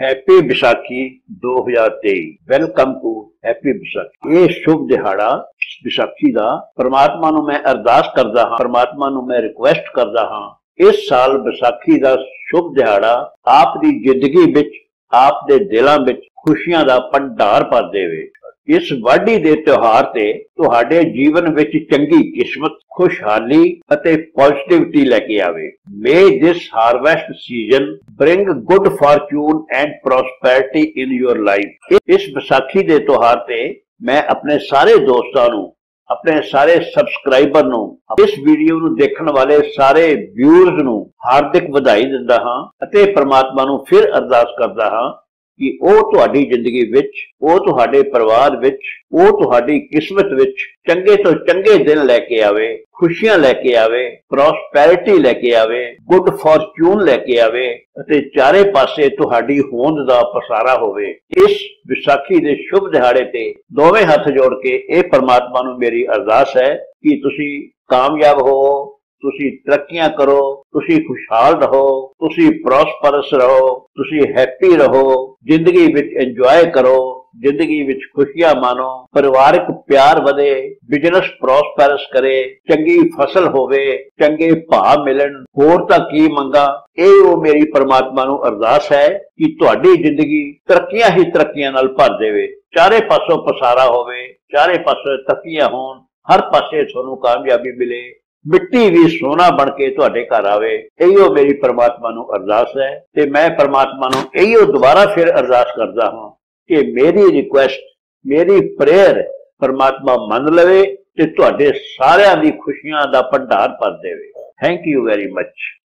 Happy Vaisakhi 2023। Welcome to happy Vaisakhi. ये शुभ दिहाड़ा विसाखी का परमात्मा नूं मैं अरदास करदा हां, परमात्मा नूं मैं रिक्वेस्ट करदा हां इस साल विसाखी का शुभ दिहाड़ा आप दी जिंदगी विच, आप दे दिलां विच खुशियां दा भंडार भर देवे। इस वाढी दे त्योहार ते तुहाडे जीवन विच चंगी किस्मत, खुशहाली अते पॉजिटिविटी लेके आवे। May this harvest season bring good fortune and prosperity in your life. इस विसाखी दे त्योहार ते मैं अपने सारे दोस्तां नूं, अपने सारे सबसक्राइबर नूं, इस वीडियो नूं देखण वाले सारे व्यूअर्स नूं हार्दिक ਵਧਾਈ दिंदा हां अते परमात्मा नूं फिर अरदास करदा हां कि ਉਹ ਤੁਹਾਡੀ ਜ਼ਿੰਦਗੀ ਵਿੱਚ, ਉਹ ਤੁਹਾਡੇ ਪਰਿਵਾਰ ਵਿੱਚ, ਉਹ ਤੁਹਾਡੀ ਕਿਸਮਤ ਵਿੱਚ ਚੰਗੇ ਤੋਂ ਚੰਗੇ ਦਿਨ ਲੈ ਕੇ ਆਵੇ, ਖੁਸ਼ੀਆਂ ਲੈ ਕੇ ਆਵੇ, ਪ੍ਰੋਸਪੈਰਿਟੀ ਲੈ ਕੇ ਆਵੇ, ਗੁੱਡ ਫॉर्चून ਲੈ ਕੇ ਆਵੇ ਅਤੇ ਚਾਰੇ ਪਾਸੇ ਤੁਹਾਡੀ ਹੋਂਦ ਦਾ ਪਸਾਰਾ ਹੋਵੇ। ਇਸ ਵਿਸਾਖੀ ਦੇ ਸ਼ੁਭ ਦਿਹਾੜੇ ਤੇ ਦੋਵੇਂ ਹੱਥ ਜੋੜ ਕੇ ਇਹ ਪਰਮਾਤਮਾ ਨੂੰ ਮੇਰੀ ਅਰਦਾਸ ਹੈ ਕਿ ਤੁਸੀਂ ਕਾਮਯਾਬ ਹੋਵੋ, तुसी तरक्कियां करो, तुसी खुशहाल रहो, तुसी प्रॉस्परस रहो, तुसी हैप्पी रहो, जिंदगी विच एंजॉय करो, जिंदगी विच खुशियां मानो, परिवारिक प्यार वधे, बिजनेस प्रॉस्परस करे, चंगी फसल होवे, चंगे भाव मिलन, होर तां की मंगा। ਇਹ मेरी परमात्मा नूं अरदास है कि तुहाडी जिंदगी तरक्कियां ही तरक्कियां नाल भर देवे, चारे पासों पसारा होवे, चारे पासों तरक्कियां होण, हर पासे तुहानूं कामयाबी मिले, मिट्टी भी सोना बन के तुहाडे घर आवे। इहो मेरी परमात्मा नूं अरदास है ते मैं परमात्मा नूं इहो दोबारा फिर अरदास करदा हां कि मेरी रिक्वेस्ट, मेरी प्रेयर परमात्मा मन लवे ते तुहाडे सारियां दी खुशियां दा भंडार भर देवे। Thank you very much.